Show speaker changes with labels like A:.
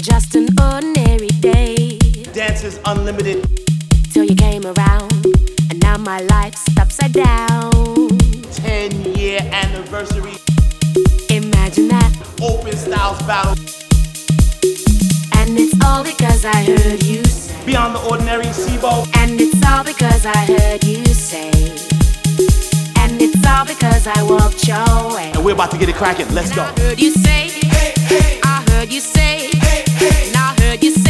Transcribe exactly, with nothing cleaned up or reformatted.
A: Just an ordinary day.
B: Dances unlimited.
A: Till you came around, and now my life's upside down.
B: Ten year anniversary.
A: Imagine that.
B: Open styles battle.
A: And it's all because I heard you say.
B: Beyond the ordinary, SIBO.
A: And it's all because I heard you say. And it's all because I walked your way.
B: And we're about to get it cracking. Let's
A: and
B: go.
A: I heard you say, hey, hey. I heard you say, hey, hey. And I heard you say.